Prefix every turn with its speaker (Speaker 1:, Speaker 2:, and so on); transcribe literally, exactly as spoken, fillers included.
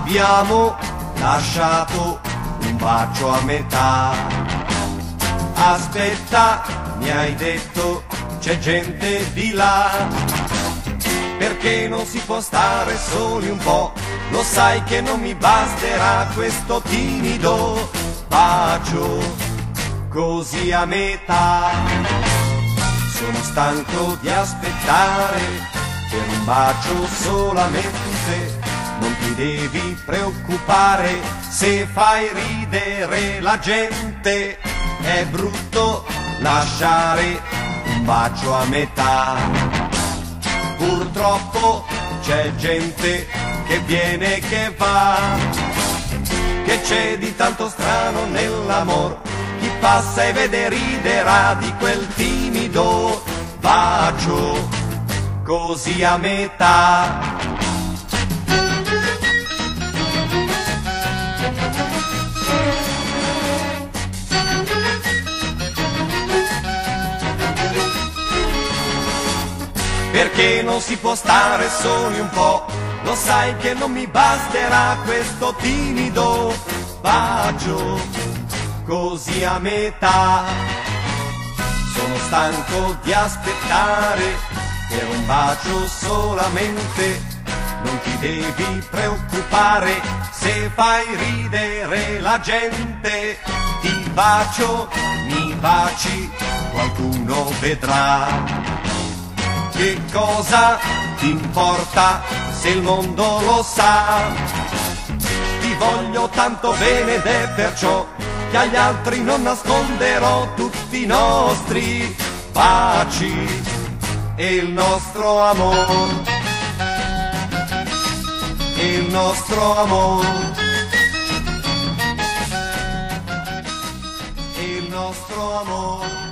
Speaker 1: abbiamo lasciato un bacio a metà. Aspetta, mi hai detto, c'è gente di là. Perché non si può stare soli un po'? Lo sai che non mi basterà questo timido bacio così a metà. Sono stanco di aspettare per un bacio solamente. Non ti devi preoccupare se fai ridere la gente. È brutto lasciare un bacio a metà. Purtroppo c'è gente che viene e che va. Che c'è di tanto strano nell'amor? Chi passa e vede riderà di quel timido bacio così a metà. Perché non si può stare soli un po'? Lo sai che non mi basterà questo timido bacio così a metà. Sono stanco di aspettare per un bacio solamente. Non ti devi preoccupare se fai ridere la gente. Ti bacio, mi baci, qualcuno vedrà. Che cosa ti importa se il mondo lo sa? Ti voglio tanto bene ed è perciò che agli altri non nasconderò tutti i nostri baci e il nostro amor, e il nostro amor, e il nostro amor.